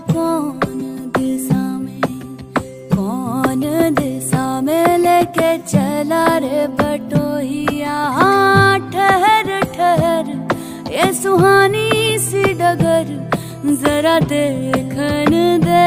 कौन दिशा में लेके चला रे बटोहिया। हाँ ठहर ठहर ये सुहानी सी डगर जरा देखन दे।